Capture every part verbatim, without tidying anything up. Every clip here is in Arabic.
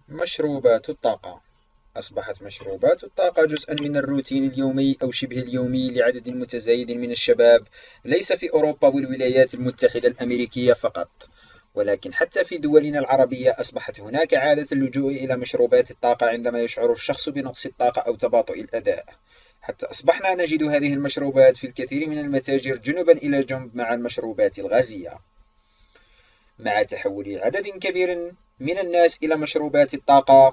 مشروبات الطاقة. أصبحت مشروبات الطاقة جزءا من الروتين اليومي أو شبه اليومي لعدد متزايد من الشباب، ليس في أوروبا والولايات المتحدة الأمريكية فقط، ولكن حتى في دولنا العربية أصبحت هناك عادة اللجوء إلى مشروبات الطاقة عندما يشعر الشخص بنقص الطاقة أو تباطؤ الأداء. حتى أصبحنا نجد هذه المشروبات في الكثير من المتاجر جنبا إلى جنب مع المشروبات الغازية. مع تحول عدد كبير من الناس إلى مشروبات الطاقة،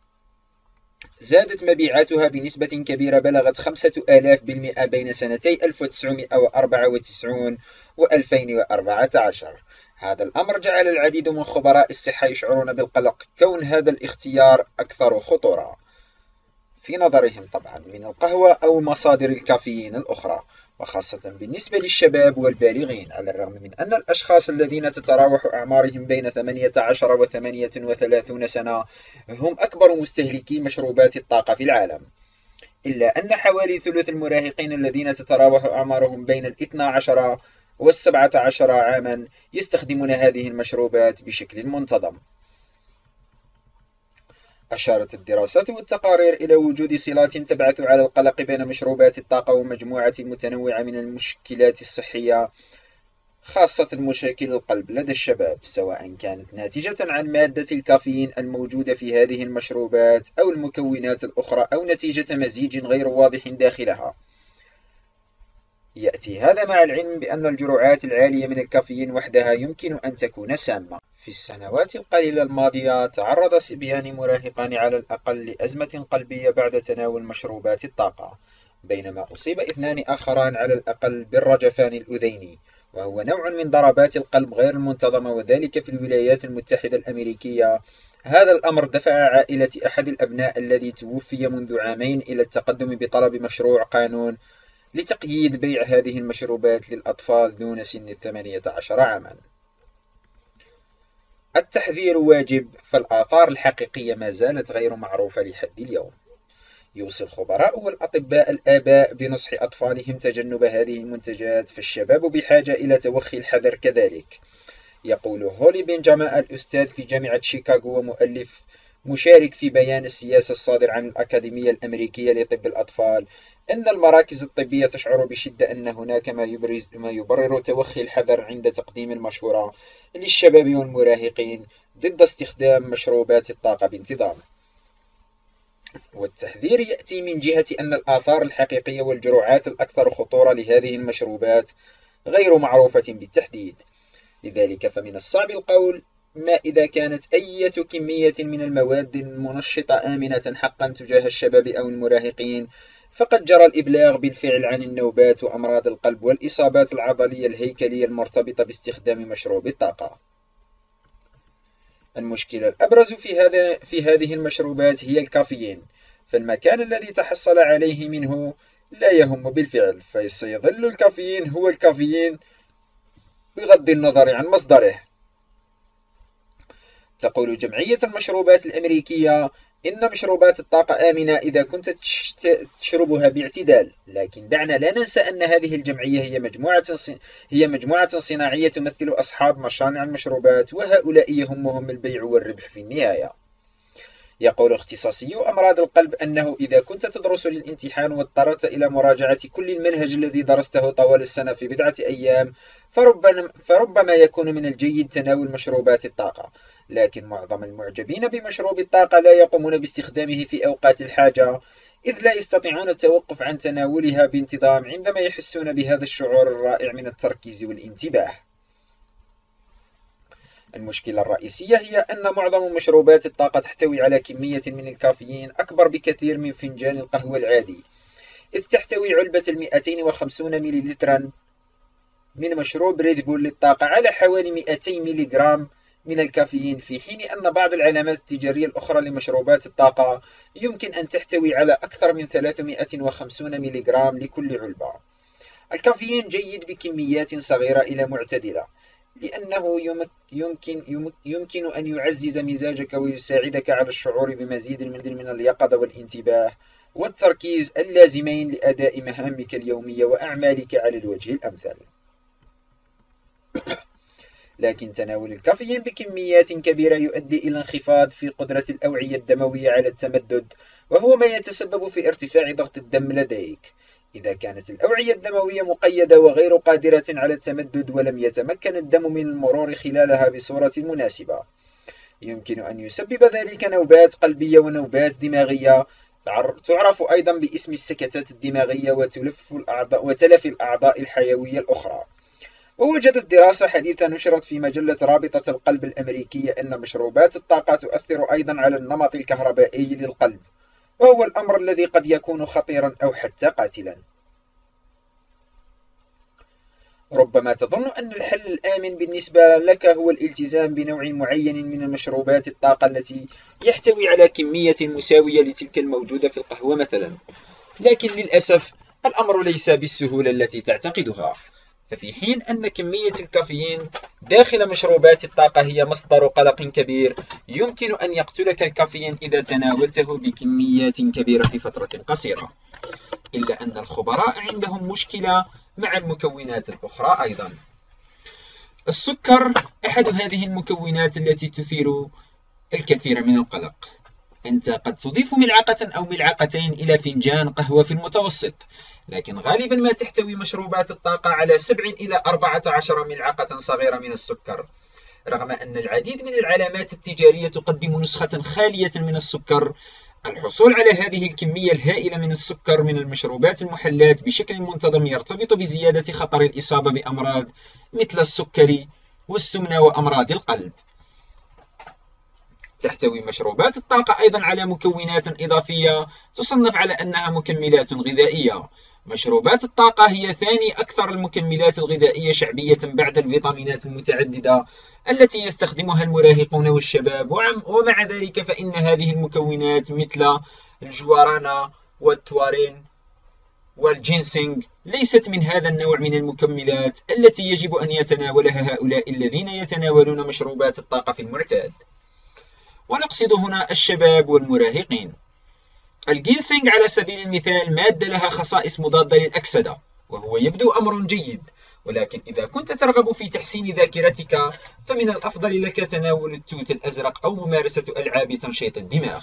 زادت مبيعاتها بنسبة كبيرة بلغت خمسة آلاف بالمئة بين سنتي ألف وتسعمائة وأربعة وتسعين وألفين وأربعة عشر. هذا الأمر جعل العديد من خبراء الصحة يشعرون بالقلق كون هذا الاختيار أكثر خطورة في نظرهم طبعا من القهوة أو مصادر الكافيين الأخرى، وخاصة بالنسبة للشباب والبالغين، على الرغم من أن الأشخاص الذين تتراوح أعمارهم بين ثمانية عشر و ثمانية وثلاثين سنة هم أكبر مستهلكي مشروبات الطاقة في العالم، إلا أن حوالي ثلث المراهقين الذين تتراوح أعمارهم بين الاثنى عشر والسبعة عشر عاما يستخدمون هذه المشروبات بشكل منتظم. أشارت الدراسات والتقارير إلى وجود صلات تبعث على القلق بين مشروبات الطاقة ومجموعة متنوعة من المشكلات الصحية، خاصة مشاكل القلب لدى الشباب، سواء كانت ناتجة عن مادة الكافيين الموجودة في هذه المشروبات أو المكونات الأخرى أو نتيجة مزيج غير واضح داخلها. يأتي هذا مع العلم بأن الجرعات العالية من الكافيين وحدها يمكن أن تكون سامة. في السنوات القليلة الماضية تعرض صبيان مراهقان على الأقل لأزمة قلبية بعد تناول مشروبات الطاقة، بينما أصيب اثنان آخران على الأقل بالرجفان الأذيني، وهو نوع من ضربات القلب غير المنتظمة، وذلك في الولايات المتحدة الأمريكية. هذا الأمر دفع عائلة أحد الأبناء الذي توفي منذ عامين إلى التقدم بطلب مشروع قانون لتقييد بيع هذه المشروبات للأطفال دون سن الثمانية عشر عاما. التحذير واجب، فالآثار الحقيقية ما زالت غير معروفة لحد اليوم. يوصي الخبراء والأطباء الآباء بنصح أطفالهم تجنب هذه المنتجات، فالشباب بحاجة إلى توخي الحذر كذلك. يقول هولي بنجاما الأستاذ في جامعة شيكاغو ومؤلف مشارك في بيان السياسة الصادر عن الأكاديمية الأمريكية لطب الأطفال، أن المراكز الطبية تشعر بشدة أن هناك ما, يبرز ما يبرر توخي الحذر عند تقديم المشورة للشباب والمراهقين ضد استخدام مشروبات الطاقة بانتظام. والتحذير يأتي من جهة أن الآثار الحقيقية والجرعات الأكثر خطورة لهذه المشروبات غير معروفة بالتحديد، لذلك فمن الصعب القول ما إذا كانت أي كمية من المواد المنشطة آمنة حقا تجاه الشباب أو المراهقين. فقد جرى الإبلاغ بالفعل عن النوبات وأمراض القلب والإصابات العضلية الهيكلية المرتبطة باستخدام مشروب الطاقة. المشكلة الأبرز في هذا في هذه المشروبات هي الكافيين، فالمكان الذي تحصل عليه منه لا يهم بالفعل، فسيظل الكافيين هو الكافيين بغض النظر عن مصدره. تقول جمعية المشروبات الأمريكية إن مشروبات الطاقة آمنة إذا كنت تشربها باعتدال، لكن دعنا لا ننسى أن هذه الجمعية هي مجموعة هي مجموعة صناعية تمثل أصحاب مصانع المشروبات، وهؤلاء يهمهم البيع والربح في النهاية. يقول اختصاصي أمراض القلب أنه إذا كنت تدرس للامتحان واضطررت إلى مراجعة كل المنهج الذي درسته طوال السنة في بضعة أيام، فربما, فربما يكون من الجيد تناول مشروبات الطاقة، لكن معظم المعجبين بمشروب الطاقة لا يقومون باستخدامه في أوقات الحاجة، إذ لا يستطيعون التوقف عن تناولها بانتظام عندما يحسون بهذا الشعور الرائع من التركيز والانتباه. المشكلة الرئيسية هي أن معظم مشروبات الطاقة تحتوي على كمية من الكافيين أكبر بكثير من فنجان القهوة العادي، إذ تحتوي علبة المئتين وخمسين مليلترا من مشروب ريد بول للطاقة على حوالي مئتي ملغرام من الكافيين، في حين أن بعض العلامات التجارية الأخرى لمشروبات الطاقة يمكن أن تحتوي على أكثر من ثلاثمئة وخمسين ملغرام لكل علبة. الكافيين جيد بكميات صغيرة إلى معتدلة، لأنه يمكن, يمكن أن يعزز مزاجك ويساعدك على الشعور بمزيد من اليقظة والانتباه والتركيز اللازمين لأداء مهامك اليومية وأعمالك على الوجه الأمثل. لكن تناول الكافيين بكميات كبيرة يؤدي إلى انخفاض في قدرة الأوعية الدموية على التمدد، وهو ما يتسبب في ارتفاع ضغط الدم لديك. إذا كانت الأوعية الدموية مقيدة وغير قادرة على التمدد ولم يتمكن الدم من المرور خلالها بصورة مناسبة، يمكن أن يسبب ذلك نوبات قلبية ونوبات دماغية تعرف أيضا باسم السكتات الدماغية وتلف الأعضاء وتلف الأعضاء الحيوية الأخرى. ووجدت دراسة حديثة نشرت في مجلة رابطة القلب الأمريكية أن مشروبات الطاقة تؤثر أيضا على النمط الكهربائي للقلب، وهو الأمر الذي قد يكون خطيرا أو حتى قاتلا. ربما تظن أن الحل الآمن بالنسبة لك هو الالتزام بنوع معين من المشروبات الطاقة التي يحتوي على كمية مساوية لتلك الموجودة في القهوة مثلا، لكن للأسف الأمر ليس بالسهولة التي تعتقدها. ففي حين أن كمية الكافيين داخل مشروبات الطاقة هي مصدر قلق كبير، يمكن أن يقتلك الكافيين إذا تناولته بكميات كبيرة في فترة قصيرة. إلا أن الخبراء عندهم مشكلة مع المكونات الأخرى أيضا. السكر أحد هذه المكونات التي تثير الكثير من القلق. أنت قد تضيف ملعقة أو ملعقتين إلى فنجان قهوة في المتوسط، لكن غالبا ما تحتوي مشروبات الطاقة على سبعة إلى أربعة عشر ملعقة صغيرة من السكر، رغم أن العديد من العلامات التجارية تقدم نسخة خالية من السكر. الحصول على هذه الكمية الهائلة من السكر من المشروبات المحلاة بشكل منتظم يرتبط بزيادة خطر الإصابة بأمراض مثل السكري والسمنة وأمراض القلب. تحتوي مشروبات الطاقة أيضا على مكونات إضافية تصنف على أنها مكملات غذائية. مشروبات الطاقة هي ثاني أكثر المكملات الغذائية شعبية بعد الفيتامينات المتعددة التي يستخدمها المراهقون والشباب، ومع ذلك فإن هذه المكونات مثل الجوارانا والتوارين والجينسينج ليست من هذا النوع من المكملات التي يجب أن يتناولها هؤلاء الذين يتناولون مشروبات الطاقة في المعتاد، ونقصد هنا الشباب والمراهقين. الجينسينج على سبيل المثال مادة لها خصائص مضادة للأكسدة، وهو يبدو أمر جيد، ولكن إذا كنت ترغب في تحسين ذاكرتك فمن الأفضل لك تناول التوت الأزرق أو ممارسة ألعاب تنشيط الدماغ.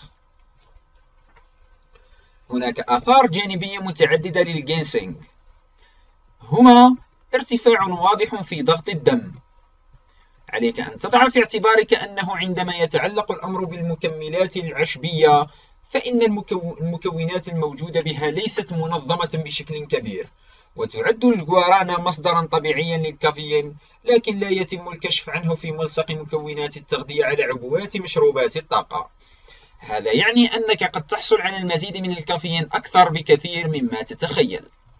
هناك آثار جانبية متعددة للجينسينج، هما ارتفاع واضح في ضغط الدم. عليك أن تضع في اعتبارك أنه عندما يتعلق الأمر بالمكملات العشبية فإن المكونات الموجودة بها ليست منظمة بشكل كبير، وتعد الجوارانا مصدرا طبيعيا للكافيين، لكن لا يتم الكشف عنه في ملصق مكونات التغذية على عبوات مشروبات الطاقة. هذا يعني أنك قد تحصل على المزيد من الكافيين أكثر بكثير مما تتخيل.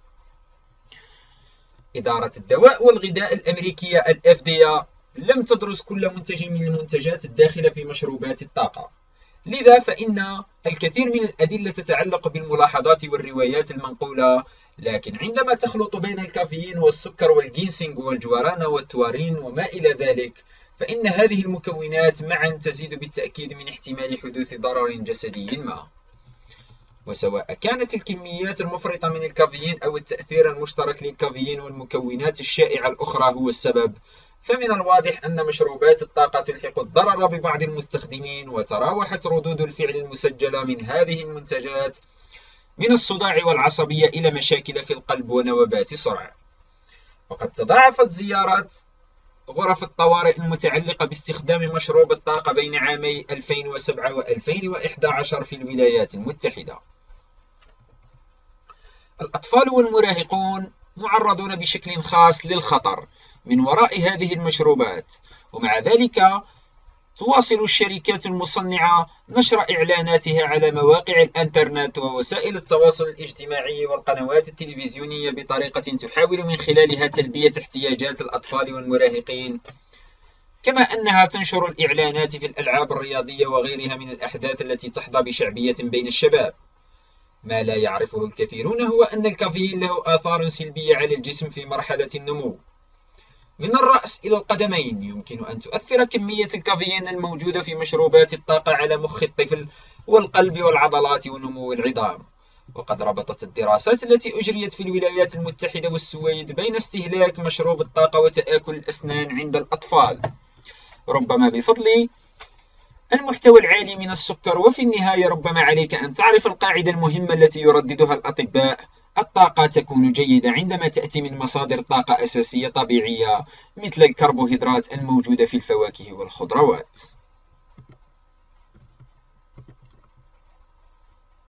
إدارة الدواء والغذاء الأمريكية ال إف دي إيه لم تدرس كل منتج من المنتجات الداخلة في مشروبات الطاقة، لذا فإن الكثير من الأدلة تتعلق بالملاحظات والروايات المنقولة، لكن عندما تخلط بين الكافيين والسكر والجينسينج والجوارانا والتوارين وما إلى ذلك فإن هذه المكونات معا تزيد بالتأكيد من احتمال حدوث ضرر جسدي ما. وسواء كانت الكميات المفرطة من الكافيين أو التأثير المشترك للكافيين والمكونات الشائعة الأخرى هو السبب، فمن الواضح أن مشروبات الطاقة تلحق الضرر ببعض المستخدمين، وتراوحت ردود الفعل المسجلة من هذه المنتجات من الصداع والعصبية إلى مشاكل في القلب ونوبات صرع. وقد تضاعفت زيارات غرف الطوارئ المتعلقة باستخدام مشروب الطاقة بين عامي ألفين وسبعة وألفين وإحدى عشر في الولايات المتحدة. الأطفال والمراهقون معرضون بشكل خاص للخطر من وراء هذه المشروبات، ومع ذلك تواصل الشركات المصنعة نشر إعلاناتها على مواقع الإنترنت ووسائل التواصل الاجتماعي والقنوات التلفزيونية بطريقة تحاول من خلالها تلبية احتياجات الأطفال والمراهقين، كما أنها تنشر الإعلانات في الألعاب الرياضية وغيرها من الأحداث التي تحظى بشعبية بين الشباب. ما لا يعرفه الكثيرون هو أن الكافيين له آثار سلبية على الجسم في مرحلة النمو. من الرأس إلى القدمين يمكن أن تؤثر كمية الكافيين الموجودة في مشروبات الطاقة على مخ الطفل والقلب والعضلات ونمو العظام، وقد ربطت الدراسات التي أجريت في الولايات المتحدة والسويد بين استهلاك مشروب الطاقة وتآكل الأسنان عند الأطفال، ربما بفضل المحتوى العالي من السكر. وفي النهاية ربما عليك أن تعرف القاعدة المهمة التي يرددها الأطباء: الطاقة تكون جيدة عندما تأتي من مصادر طاقة أساسية طبيعية مثل الكربوهيدرات الموجودة في الفواكه والخضروات.